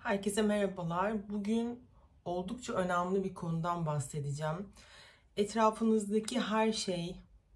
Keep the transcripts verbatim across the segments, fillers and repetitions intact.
Herkese merhabalar. Bugün oldukça önemli bir konudan bahsedeceğim. Etrafınızdaki her şey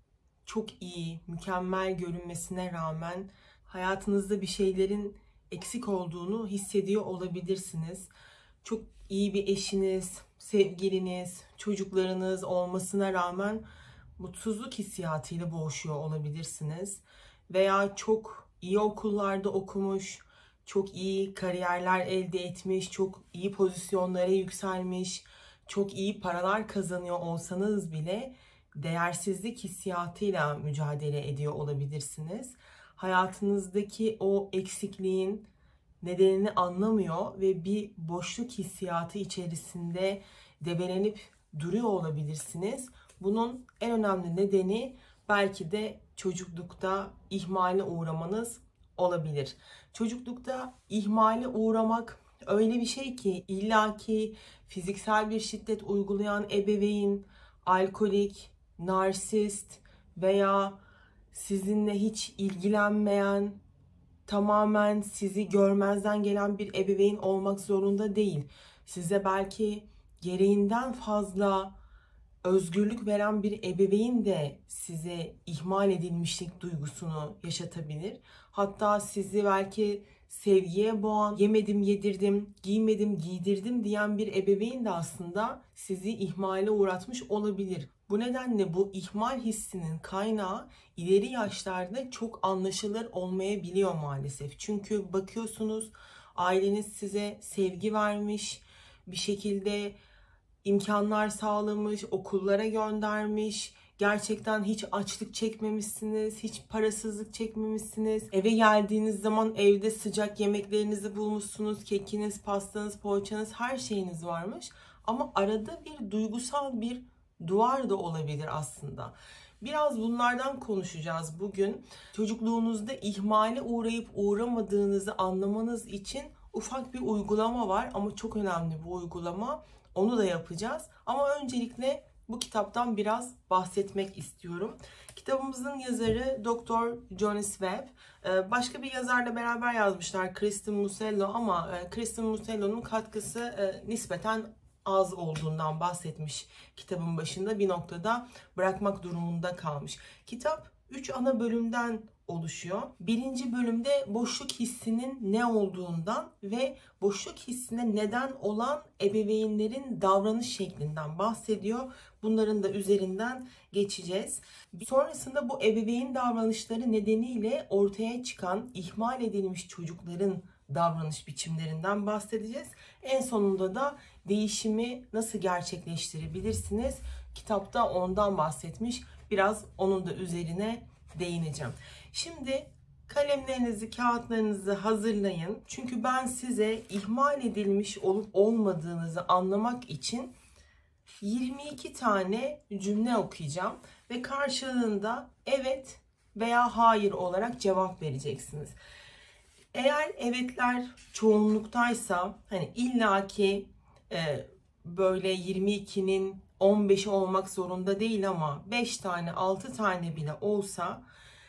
çok iyi, mükemmel görünmesine rağmen hayatınızda bir şeylerin eksik olduğunu hissediyor olabilirsiniz. Çok iyi bir eşiniz, sevgiliniz, çocuklarınız olmasına rağmen mutsuzluk hissiyatıyla boğuşuyor olabilirsiniz. Veya çok iyi okullarda okumuş, çok iyi kariyerler elde etmiş, çok iyi pozisyonlara yükselmiş, çok iyi paralar kazanıyor olsanız bile değersizlik hissiyatıyla mücadele ediyor olabilirsiniz. Hayatınızdaki o eksikliğin nedenini anlamıyor ve bir boşluk hissiyatı içerisinde debelenip duruyor olabilirsiniz. Bunun en önemli nedeni belki de çocuklukta ihmale uğramanız olabilir. Çocuklukta ihmale uğramak öyle bir şey ki illaki fiziksel bir şiddet uygulayan ebeveyn, alkolik, narsist veya sizinle hiç ilgilenmeyen, tamamen sizi görmezden gelen bir ebeveyn olmak zorunda değil. Size belki gereğinden fazla özgürlük veren bir ebeveyn de size ihmal edilmişlik duygusunu yaşatabilir. Hatta sizi belki sevgiye boğan, yemedim yedirdim, giymedim giydirdim diyen bir ebeveyn de aslında sizi ihmale uğratmış olabilir. Bu nedenle bu ihmal hissinin kaynağı ileri yaşlarda çok anlaşılır olmayabiliyor maalesef. Çünkü bakıyorsunuz aileniz size sevgi vermiş, bir şekilde imkanlar sağlamış, okullara göndermiş. Gerçekten hiç açlık çekmemişsiniz, hiç parasızlık çekmemişsiniz. Eve geldiğiniz zaman evde sıcak yemeklerinizi bulmuşsunuz. Kekiniz, pastanız, poğaçanız, her şeyiniz varmış. Ama arada bir duygusal bir duvar da olabilir aslında. Biraz bunlardan konuşacağız bugün. Çocukluğunuzda ihmale uğrayıp uğramadığınızı anlamanız için ufak bir uygulama var ama çok önemli bu uygulama. Onu da yapacağız. Ama öncelikle bu kitaptan biraz bahsetmek istiyorum. Kitabımızın yazarı doktor Jonas Webb. Başka bir yazarla beraber yazmışlar, Kristin Musello, ama Kristin Musello'nun katkısı nispeten az olduğundan bahsetmiş kitabın başında. Bir noktada bırakmak durumunda kalmış. Kitap üç ana bölümden oluşuyor. Birinci bölümde boşluk hissinin ne olduğundan ve boşluk hissine neden olan ebeveynlerin davranış şeklinden bahsediyor. Bunların da üzerinden geçeceğiz. Sonrasında bu ebeveyn davranışları nedeniyle ortaya çıkan ihmal edilmiş çocukların davranış biçimlerinden bahsedeceğiz. En sonunda da değişimi nasıl gerçekleştirebilirsiniz? Kitapta ondan bahsetmiş. Biraz onun da üzerine değineceğim. Şimdi kalemlerinizi, kağıtlarınızı hazırlayın. Çünkü ben size ihmal edilmiş olup olmadığınızı anlamak için yirmi iki tane cümle okuyacağım ve karşılığında evet veya hayır olarak cevap vereceksiniz. Eğer evetler çoğunluktaysa, hani illaki e, böyle yirmi ikinin on beşi olmak zorunda değil ama beş tane, altı tane bile olsa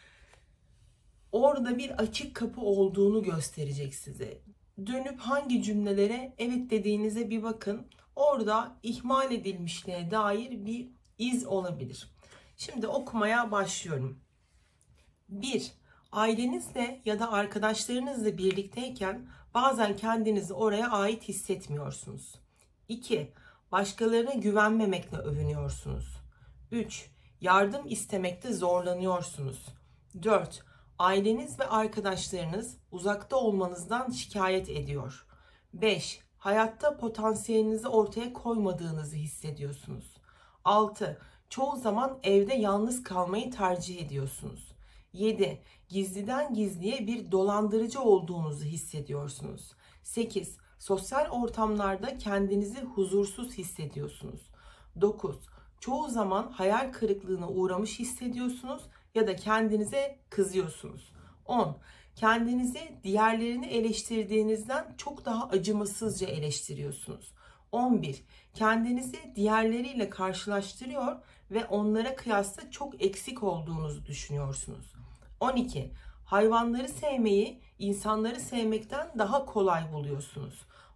orada bir açık kapı olduğunu gösterecek size. Dönüp hangi cümlelere evet dediğinize bir bakın. Orada ihmal edilmişliğe dair bir iz olabilir. Şimdi okumaya başlıyorum. bir. Ailenizle ya da arkadaşlarınızla birlikteyken bazen kendinizi oraya ait hissetmiyorsunuz. iki. Başkalarına güvenmemekle övünüyorsunuz. üç. Yardım istemekte zorlanıyorsunuz. dört. Aileniz ve arkadaşlarınız uzakta olmanızdan şikayet ediyor. beş. Hayatta potansiyelinizi ortaya koymadığınızı hissediyorsunuz. altı. Çoğu zaman evde yalnız kalmayı tercih ediyorsunuz. yedi. Gizliden gizliye bir dolandırıcı olduğunuzu hissediyorsunuz. sekiz. Sosyal ortamlarda kendinizi huzursuz hissediyorsunuz. dokuz. Çoğu zaman hayal kırıklığına uğramış hissediyorsunuz ya da kendinize kızıyorsunuz. on. Kendinizi diğerlerini eleştirdiğinizden çok daha acımasızca eleştiriyorsunuz. on bir. Kendinizi diğerleriyle karşılaştırıyor ve onlara kıyasla çok eksik olduğunuzu düşünüyorsunuz. on iki. Hayvanları sevmeyi insanları sevmekten daha kolay buluyorsunuz.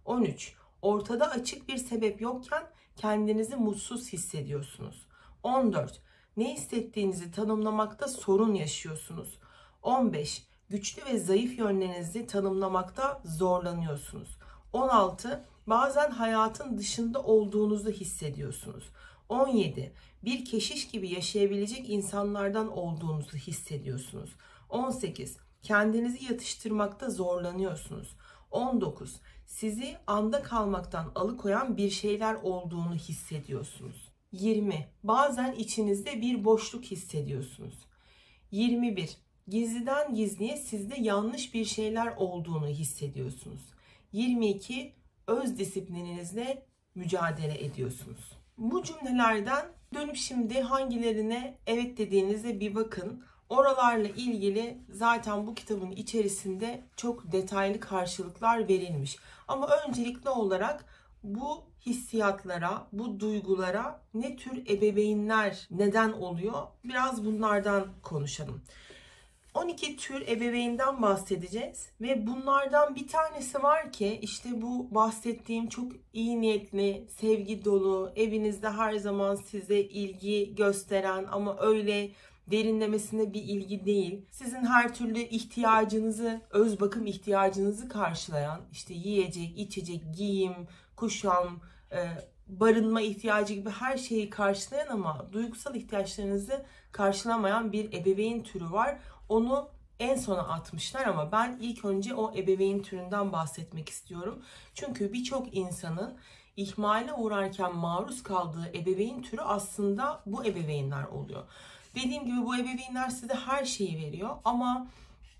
on üç. Ortada açık bir sebep yokken kendinizi mutsuz hissediyorsunuz. on dört. Ne hissettiğinizi tanımlamakta sorun yaşıyorsunuz. on beş. Güçlü ve zayıf yönlerinizi tanımlamakta zorlanıyorsunuz. on altı. Bazen hayatın dışında olduğunuzu hissediyorsunuz. on yedi. Bir keşiş gibi yaşayabilecek insanlardan olduğunuzu hissediyorsunuz. on sekiz. Kendinizi yatıştırmakta zorlanıyorsunuz. on dokuz. Sizi anda kalmaktan alıkoyan bir şeyler olduğunu hissediyorsunuz. yirmi. Bazen içinizde bir boşluk hissediyorsunuz. yirmi bir. Gizliden gizliye sizde yanlış bir şeyler olduğunu hissediyorsunuz. yirmi iki. Öz disiplininizle mücadele ediyorsunuz. Bu cümlelerden dönüp şimdi hangilerine evet dediğinize bir bakın. Oralarla ilgili zaten bu kitabın içerisinde çok detaylı karşılıklar verilmiş. Ama öncelikli olarak bu hissiyatlara, bu duygulara ne tür ebeveynler neden oluyor? Biraz bunlardan konuşalım. on iki tür ebeveynden bahsedeceğiz ve bunlardan bir tanesi var ki işte bu bahsettiğim çok iyi niyetli, sevgi dolu, evinizde her zaman size ilgi gösteren ama öyle derinlemesine bir ilgi değil. Sizin her türlü ihtiyacınızı, öz bakım ihtiyacınızı karşılayan, işte yiyecek, içecek, giyim, kuşam, barınma ihtiyacı gibi her şeyi karşılayan ama duygusal ihtiyaçlarınızı karşılamayan bir ebeveyn türü var. Onu en sona atmışlar ama ben ilk önce o ebeveyn türünden bahsetmek istiyorum. Çünkü birçok insanın ihmale uğrarken maruz kaldığı ebeveyn türü aslında bu ebeveynler oluyor. Dediğim gibi bu ebeveynler size her şeyi veriyor ama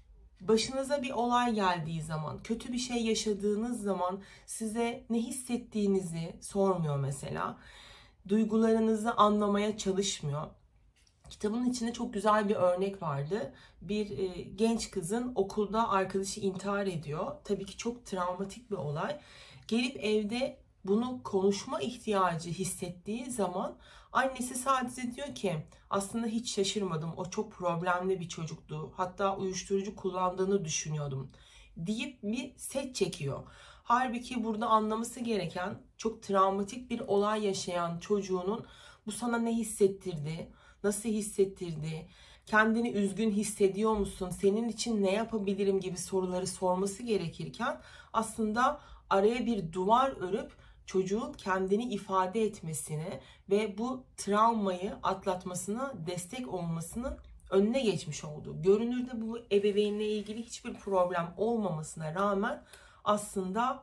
başınıza bir olay geldiği zaman, kötü bir şey yaşadığınız zaman size ne hissettiğinizi sormuyor mesela. Duygularınızı anlamaya çalışmıyor. Kitabın içinde çok güzel bir örnek vardı. Bir e, genç kızın okulda arkadaşı intihar ediyor. Tabii ki çok travmatik bir olay. Gelip evde bunu konuşma ihtiyacı hissettiği zaman annesi sadece diyor ki aslında hiç şaşırmadım. O çok problemli bir çocuktu. Hatta uyuşturucu kullandığını düşünüyordum deyip bir set çekiyor. Halbuki burada anlaması gereken çok travmatik bir olay yaşayan çocuğunun bu sana ne hissettirdi? Nasıl hissettirdi? Kendini üzgün hissediyor musun? Senin için ne yapabilirim gibi soruları sorması gerekirken aslında araya bir duvar örüp çocuğun kendini ifade etmesini ve bu travmayı atlatmasına destek olmasının önüne geçmiş oldu. Görünürde bu ebeveynle ilgili hiçbir problem olmamasına rağmen aslında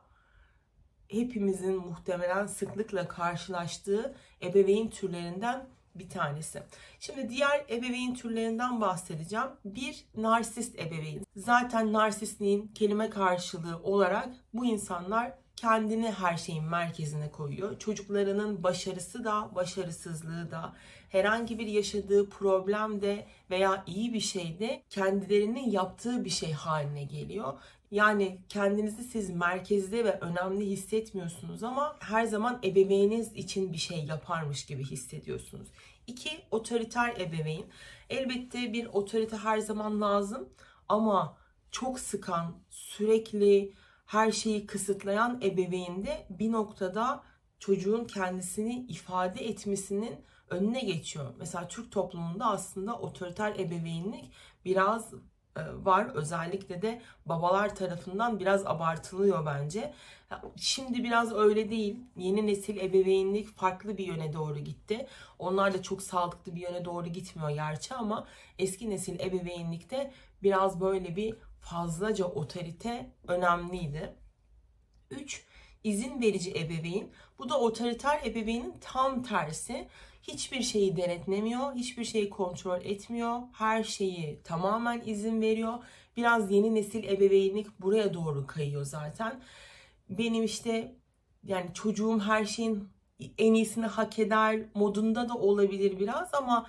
hepimizin muhtemelen sıklıkla karşılaştığı ebeveyn türlerinden bir tanesi. Şimdi diğer ebeveyn türlerinden bahsedeceğim. Bir, narsist ebeveyn. Zaten narsistliğin kelime karşılığı olarak bu insanlar kendini her şeyin merkezine koyuyor. Çocuklarının başarısı da, başarısızlığı da, herhangi bir yaşadığı problem de veya iyi bir şey de kendilerinin yaptığı bir şey haline geliyor. Yani kendinizi siz merkezde ve önemli hissetmiyorsunuz ama her zaman ebeveyniniz için bir şey yaparmış gibi hissediyorsunuz. İki, otoriter ebeveyn. Elbette bir otorite her zaman lazım ama çok sıkan, sürekli her şeyi kısıtlayan ebeveyn de bir noktada çocuğun kendisini ifade etmesinin önüne geçiyor. Mesela Türk toplumunda aslında otoriter ebeveynlik biraz var. Özellikle de babalar tarafından biraz abartılıyor bence. Şimdi biraz öyle değil. Yeni nesil ebeveynlik farklı bir yöne doğru gitti. Onlar da çok sağlıklı bir yöne doğru gitmiyor gerçi ama eski nesil ebeveynlikte biraz böyle bir fazlaca otorite önemliydi. üç. İzin verici ebeveyn. Bu da otoriter ebeveynin tam tersi. Hiçbir şeyi denetlemiyor, hiçbir şeyi kontrol etmiyor, her şeyi tamamen izin veriyor. Biraz yeni nesil ebeveynlik buraya doğru kayıyor zaten. Benim işte yani çocuğum her şeyin en iyisini hak eder modunda da olabilir biraz ama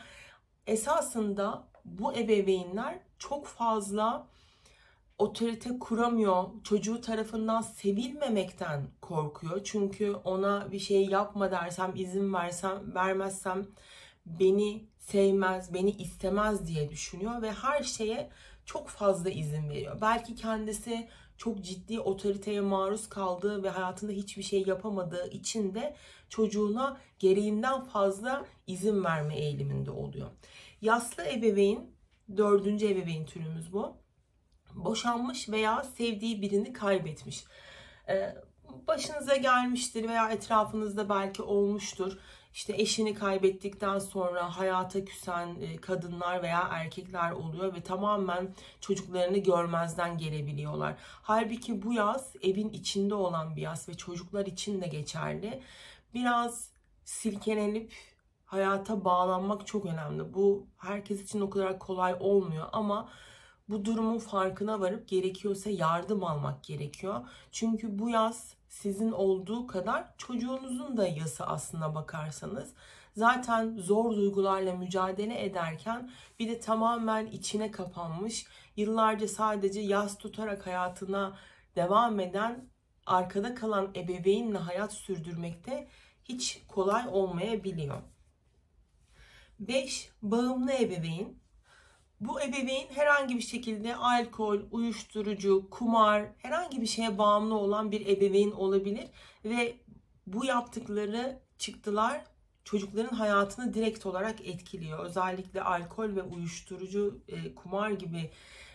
esasında bu ebeveynler çok fazla otorite kuramıyor. Çocuğu tarafından sevilmemekten korkuyor. Çünkü ona bir şey yapma dersem, izin versem, vermezsem beni sevmez, beni istemez diye düşünüyor ve her şeye çok fazla izin veriyor. Belki kendisi çok ciddi otoriteye maruz kaldığı ve hayatında hiçbir şey yapamadığı için de çocuğuna gereğinden fazla izin verme eğiliminde oluyor. Yaslı ebeveyn, dördüncü ebeveyn türümüz bu. Boşanmış veya sevdiği birini kaybetmiş. Başınıza gelmiştir veya etrafınızda belki olmuştur. İşte eşini kaybettikten sonra hayata küsen kadınlar veya erkekler oluyor ve tamamen çocuklarını görmezden gelebiliyorlar. Halbuki bu yas evin içinde olan bir yas ve çocuklar için de geçerli. Biraz silkelenip hayata bağlanmak çok önemli. Bu herkes için o kadar kolay olmuyor ama bu durumun farkına varıp gerekiyorsa yardım almak gerekiyor. Çünkü bu yas sizin olduğu kadar çocuğunuzun da yası aslına bakarsanız. Zaten zor duygularla mücadele ederken bir de tamamen içine kapanmış, yıllarca sadece yas tutarak hayatına devam eden, arkada kalan ebeveynle hayat sürdürmekte hiç kolay olmayabiliyor. beş. Bağımlı ebeveyn. Bu ebeveyn herhangi bir şekilde alkol, uyuşturucu, kumar, herhangi bir şeye bağımlı olan bir ebeveyn olabilir ve bu yaptıkları çıktılar çocukların hayatını direkt olarak etkiliyor. Özellikle alkol ve uyuşturucu, kumar gibi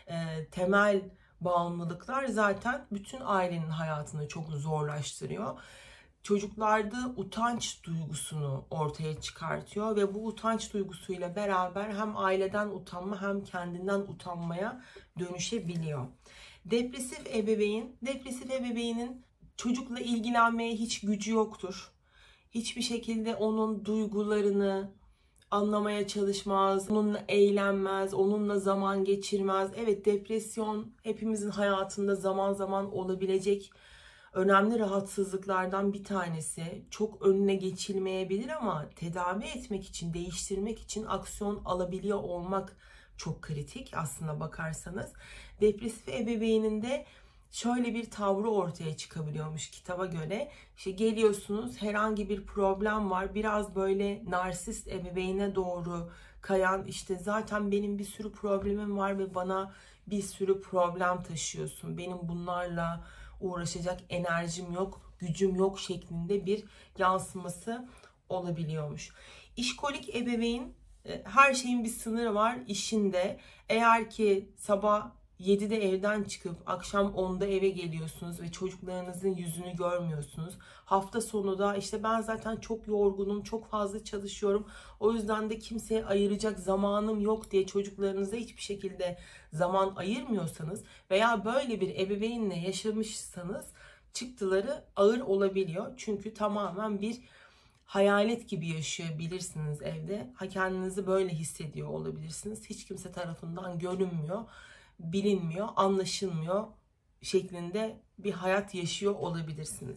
temel bağımlılıklar zaten bütün ailenin hayatını çok zorlaştırıyor. Çocuklarda utanç duygusunu ortaya çıkartıyor ve bu utanç duygusuyla beraber hem aileden utanma hem kendinden utanmaya dönüşebiliyor. Depresif ebeveyn, depresif ebeveynin çocukla ilgilenmeye hiç gücü yoktur. Hiçbir şekilde onun duygularını anlamaya çalışmaz, onunla eğlenmez, onunla zaman geçirmez. Evet, depresyon hepimizin hayatında zaman zaman olabilecek önemli rahatsızlıklardan bir tanesi. Çok önüne geçilmeyebilir ama tedavi etmek için, değiştirmek için aksiyon alabiliyor olmak çok kritik aslına bakarsanız. Depresif ebeveynin de şöyle bir tavrı ortaya çıkabiliyormuş kitaba göre. İşte geliyorsunuz, herhangi bir problem var, biraz böyle narsist ebeveyne doğru kayan, işte zaten benim bir sürü problemim var ve bana bir sürü problem taşıyorsun, benim bunlarla uğraşacak enerjim yok, gücüm yok şeklinde bir yansıması olabiliyormuş. İşkolik ebeveyn, her şeyin bir sınırı var işinde. Eğer ki sabah yedide evden çıkıp akşam onda eve geliyorsunuz ve çocuklarınızın yüzünü görmüyorsunuz. Hafta sonu da işte ben zaten çok yorgunum, çok fazla çalışıyorum, o yüzden de kimseye ayıracak zamanım yok diye çocuklarınıza hiçbir şekilde zaman ayırmıyorsanız veya böyle bir ebeveynle yaşamışsanız çıktıları ağır olabiliyor. Çünkü tamamen bir hayalet gibi yaşayabilirsiniz evde. Ha, kendinizi böyle hissediyor olabilirsiniz. Hiç kimse tarafından görünmüyor, bilinmiyor, anlaşılmıyor şeklinde bir hayat yaşıyor olabilirsiniz.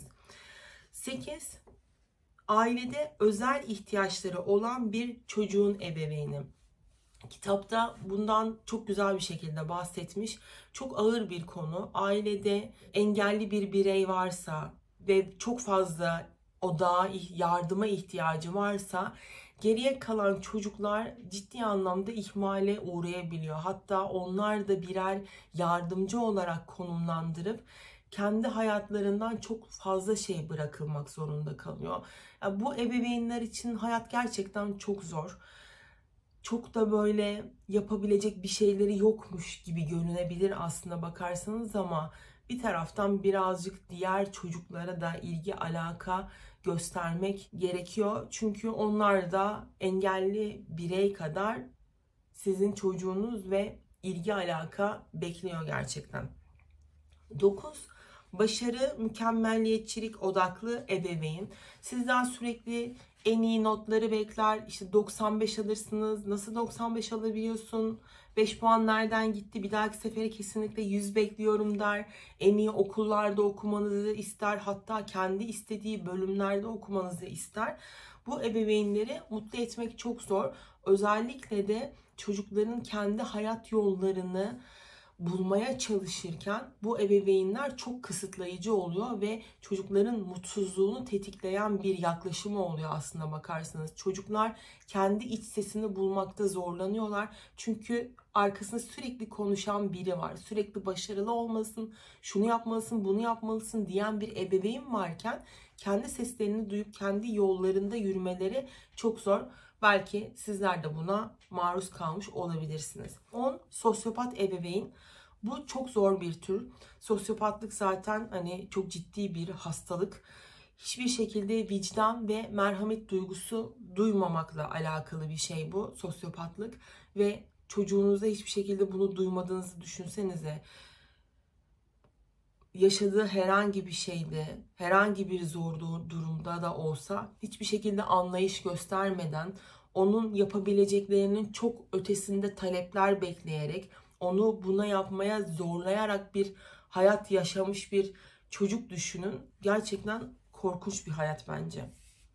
sekiz. Ailede özel ihtiyaçları olan bir çocuğun ebeveyni. Kitapta bundan çok güzel bir şekilde bahsetmiş. Çok ağır bir konu. Ailede engelli bir birey varsa ve çok fazla odağa, yardıma ihtiyacı varsa geriye kalan çocuklar ciddi anlamda ihmale uğrayabiliyor. Hatta onlar da birer yardımcı olarak konumlandırıp kendi hayatlarından çok fazla şey bırakılmak zorunda kalıyor. Yani bu ebeveynler için hayat gerçekten çok zor. Çok da böyle yapabilecek bir şeyleri yokmuş gibi görünebilir aslında bakarsanız ama bir taraftan birazcık diğer çocuklara da ilgi alaka göstermek gerekiyor. Çünkü onlar da engelli birey kadar sizin çocuğunuz ve ilgi alaka bekliyor gerçekten. dokuz. Başarı, mükemmelliyetçilik odaklı ebeveyn. Sizden sürekli en iyi notları bekler. İşte doksan beş alırsınız. Nasıl doksan beş alabiliyorsun? beş puan nereden gitti? Bir dahaki sefere kesinlikle yüz bekliyorum der. En iyi okullarda okumanızı ister. Hatta kendi istediği bölümlerde okumanızı ister. Bu ebeveynleri mutlu etmek çok zor. Özellikle de çocukların kendi hayat yollarını bulmaya çalışırken bu ebeveynler çok kısıtlayıcı oluyor ve çocukların mutsuzluğunu tetikleyen bir yaklaşımı oluyor aslında bakarsanız. Çocuklar kendi iç sesini bulmakta zorlanıyorlar. Çünkü arkasında sürekli konuşan biri var. Sürekli başarılı olmalısın, şunu yapmalısın, bunu yapmalısın diyen bir ebeveyn varken kendi seslerini duyup kendi yollarında yürümeleri çok zor. Belki sizler de buna maruz kalmış olabilirsiniz. on Sosyopat ebeveyn. Bu çok zor bir tür. Sosyopatlık zaten hani çok ciddi bir hastalık. Hiçbir şekilde vicdan ve merhamet duygusu duymamakla alakalı bir şey bu sosyopatlık. Ve çocuğunuza hiçbir şekilde bunu duymadığınızı düşünsenize. Yaşadığı herhangi bir şeyde, herhangi bir zor durumda da olsa hiçbir şekilde anlayış göstermeden, onun yapabileceklerinin çok ötesinde talepler bekleyerek, onu buna yapmaya zorlayarak bir hayat yaşamış bir çocuk düşünün. Gerçekten korkunç bir hayat bence.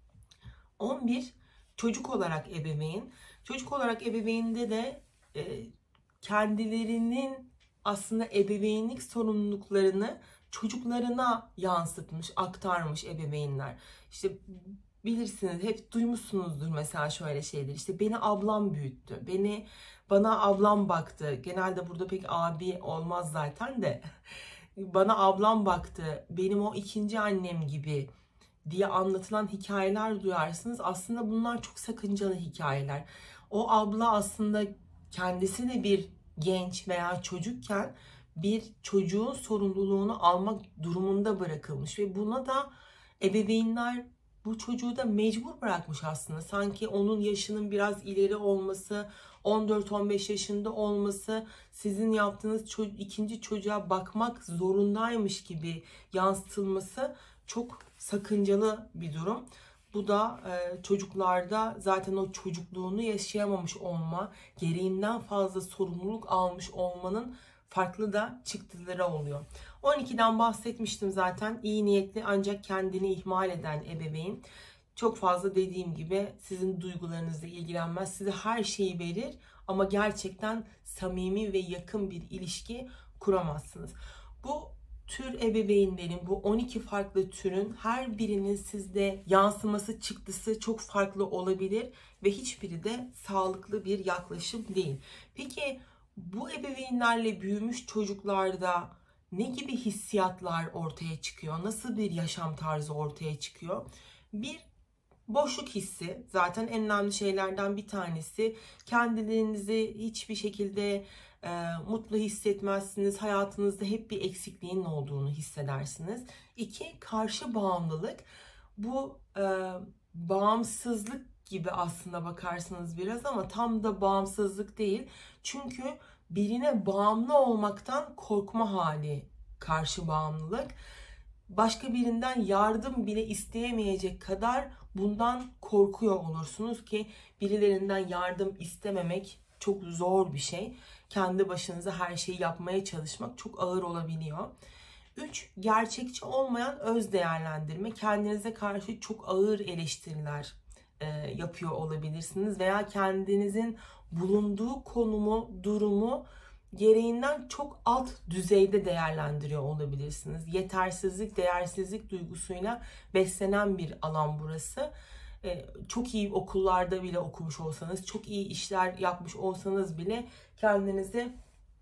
on bir Çocuk olarak ebeveyn. Çocuk olarak ebeveynde de e, kendilerinin aslında ebeveynlik sorumluluklarını çocuklarına yansıtmış, aktarmış ebeveynler. İşte bilirsiniz, hep duymuşsunuzdur mesela şöyle şeyler. İşte beni ablam büyüttü, beni bana ablam baktı. Genelde burada pek abi olmaz zaten de. Bana ablam baktı, benim o ikinci annem gibi diye anlatılan hikayeler duyarsınız. Aslında bunlar çok sakıncalı hikayeler. O abla aslında kendisi de bir genç veya çocukken bir çocuğun sorumluluğunu almak durumunda bırakılmış ve buna da ebeveynler bu çocuğu da mecbur bırakmış aslında. Sanki onun yaşının biraz ileri olması, on dört on beş yaşında olması, sizin yaptığınız ço- ikinci çocuğa bakmak zorundaymış gibi yansıtılması çok sakıncalı bir durum. Bu da e, çocuklarda zaten o çocukluğunu yaşayamamış olma, gereğinden fazla sorumluluk almış olmanın farklı da çıktıları oluyor. on ikiden bahsetmiştim zaten. İyi niyetli ancak kendini ihmal eden ebeveyn. Çok fazla dediğim gibi sizin duygularınızla ilgilenmez. Size her şeyi verir ama gerçekten samimi ve yakın bir ilişki kuramazsınız. Bu tür ebeveynlerin, bu on iki farklı türün her birinin sizde yansıması, çıktısı çok farklı olabilir ve hiçbiri de sağlıklı bir yaklaşım değil. Peki bu ebeveynlerle büyümüş çocuklarda ne gibi hissiyatlar ortaya çıkıyor? Nasıl bir yaşam tarzı ortaya çıkıyor? Bir, boşluk hissi. Zaten en önemli şeylerden bir tanesi. Kendilerinizi hiçbir şekilde e, mutlu hissetmezsiniz. Hayatınızda hep bir eksikliğin olduğunu hissedersiniz. İki, karşı bağımlılık. Bu e, bağımsızlık gibi aslında bakarsanız biraz ama tam da bağımsızlık değil. Çünkü birine bağımlı olmaktan korkma hali karşı bağımlılık. Başka birinden yardım bile isteyemeyecek kadar bundan korkuyor olursunuz ki birilerinden yardım istememek çok zor bir şey. Kendi başınıza her şeyi yapmaya çalışmak çok ağır olabiliyor. üç. Gerçekçi olmayan öz değerlendirme. Kendinize karşı çok ağır eleştiriler e, yapıyor olabilirsiniz veya kendinizin bulunduğu konumu, durumu gereğinden çok alt düzeyde değerlendiriyor olabilirsiniz. Yetersizlik, değersizlik duygusuyla beslenen bir alan burası. Ee, çok iyi okullarda bile okumuş olsanız, çok iyi işler yapmış olsanız bile kendinizi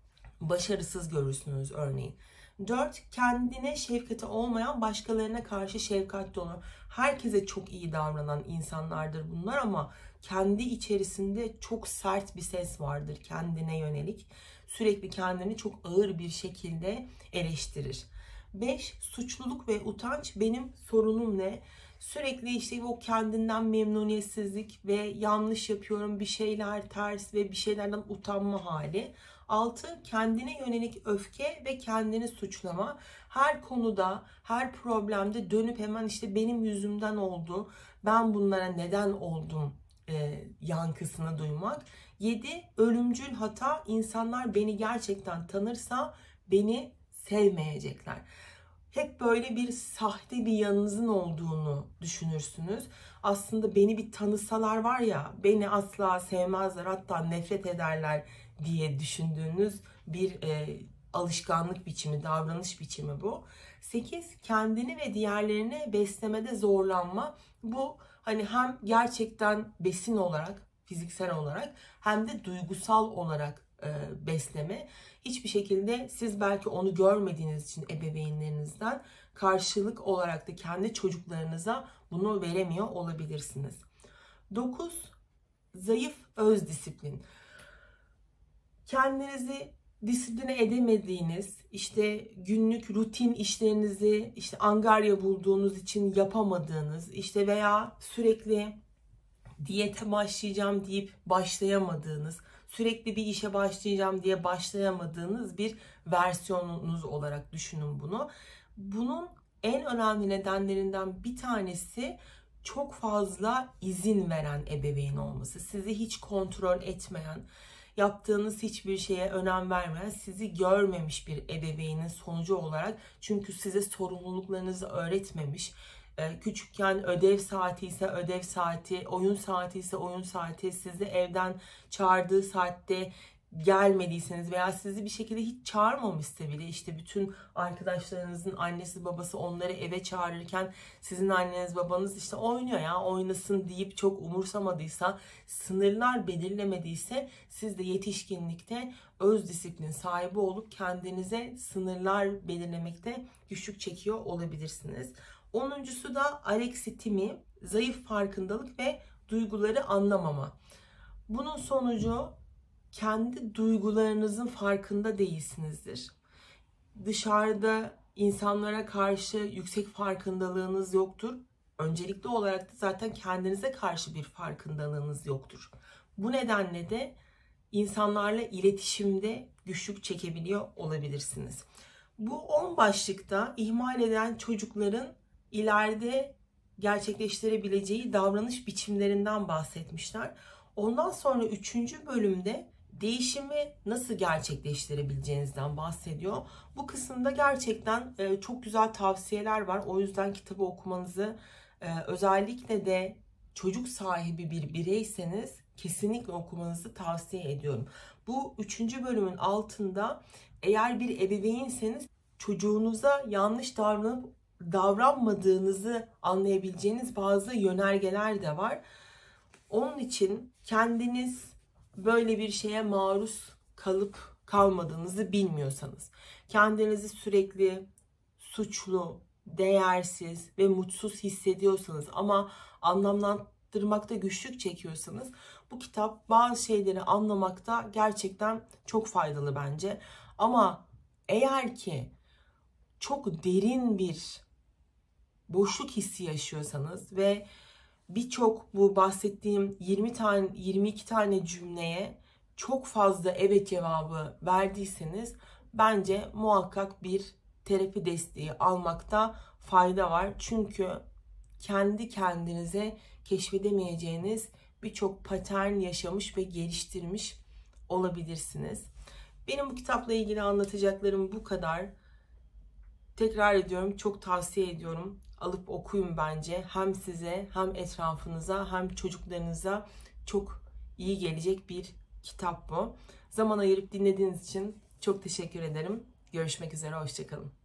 başarısız görürsünüz örneğin. dört. Kendine şefkati olmayan, başkalarına karşı şefkat dolu. Herkese çok iyi davranan insanlardır bunlar ama kendi içerisinde çok sert bir ses vardır kendine yönelik. Sürekli kendini çok ağır bir şekilde eleştirir. beş. Suçluluk ve utanç. Benim sorunum ne? Sürekli işte o kendinden memnuniyetsizlik ve yanlış yapıyorum, bir şeyler ters ve bir şeylerden utanma hali. altı. Kendine yönelik öfke ve kendini suçlama. Her konuda, her problemde dönüp hemen işte benim yüzümden oldu, ben bunlara neden oldum e, yankısını duymak. yedi. Ölümcül hata. İnsanlar beni gerçekten tanırsa beni sevmeyecekler. Hep böyle bir sahte bir yanınızın olduğunu düşünürsünüz. Aslında beni bir tanısalar var ya, beni asla sevmezler, hatta nefret ederler diye düşündüğünüz bir e, alışkanlık biçimi, davranış biçimi bu. sekiz. Kendini ve diğerlerini beslemede zorlanma. Bu hani hem gerçekten besin olarak, fiziksel olarak hem de duygusal olarak e, besleme. Hiçbir şekilde siz belki onu görmediğiniz için ebeveynlerinizden karşılık olarak da kendi çocuklarınıza bunu veremiyor olabilirsiniz. dokuz. Zayıf öz disiplin. Kendinizi disipline edemediğiniz, işte günlük rutin işlerinizi işte angarya bulduğunuz için yapamadığınız, işte veya sürekli diyete başlayacağım deyip başlayamadığınız, sürekli bir işe başlayacağım diye başlayamadığınız bir versiyonunuz olarak düşünün bunu. Bunun en önemli nedenlerinden bir tanesi çok fazla izin veren ebeveyn olması. Sizi hiç kontrol etmeyen, yaptığınız hiçbir şeye önem vermeyen, sizi görmemiş bir ebeveynin sonucu olarak, çünkü size sorumluluklarınızı öğretmemiş. Küçükken ödev saati ise ödev saati, oyun saati ise oyun saati, sizi evden çağırdığı saatte gelmediyseniz veya sizi bir şekilde hiç çağırmamışsa bile, işte bütün arkadaşlarınızın annesi babası onları eve çağırırken sizin anneniz babanız işte oynuyor ya oynasın deyip çok umursamadıysa, sınırlar belirlemediyse, siz de yetişkinlikte öz disiplin sahibi olup kendinize sınırlar belirlemekte güçlük çekiyor olabilirsiniz. Onuncusu da alexithimi, zayıf farkındalık ve duyguları anlamama. Bunun sonucu kendi duygularınızın farkında değilsinizdir. Dışarıda insanlara karşı yüksek farkındalığınız yoktur. Öncelikli olarak da zaten kendinize karşı bir farkındalığınız yoktur. Bu nedenle de insanlarla iletişimde güçlük çekebiliyor olabilirsiniz. Bu on başlıkta ihmal eden çocukların ileride gerçekleştirebileceği davranış biçimlerinden bahsetmişler. Ondan sonra üçüncü bölümde değişimi nasıl gerçekleştirebileceğinizden bahsediyor. Bu kısımda gerçekten çok güzel tavsiyeler var. O yüzden kitabı okumanızı, özellikle de çocuk sahibi bir bireyseniz kesinlikle okumanızı tavsiye ediyorum. Bu üçüncü bölümün altında eğer bir ebeveynseniz çocuğunuza yanlış davranıp davranmadığınızı anlayabileceğiniz bazı yönergeler de var. Onun için kendiniz böyle bir şeye maruz kalıp kalmadığınızı bilmiyorsanız, kendinizi sürekli suçlu, değersiz ve mutsuz hissediyorsanız ama anlamlandırmakta güçlük çekiyorsanız, bu kitap bazı şeyleri anlamakta gerçekten çok faydalı bence. Ama eğer ki çok derin bir boşluk hissi yaşıyorsanız ve birçok bu bahsettiğim yirmi tane yirmi iki tane cümleye çok fazla evet cevabı verdiyseniz, bence muhakkak bir terapi desteği almakta fayda var. Çünkü kendi kendinize keşfedemeyeceğiniz birçok patern yaşamış ve geliştirmiş olabilirsiniz. Benim bu kitapla ilgili anlatacaklarım bu kadar. Tekrar ediyorum, çok tavsiye ediyorum. Alıp okuyun bence. Hem size hem etrafınıza hem çocuklarınıza çok iyi gelecek bir kitap bu. Zaman ayırıp dinlediğiniz için çok teşekkür ederim. Görüşmek üzere, hoşça kalın.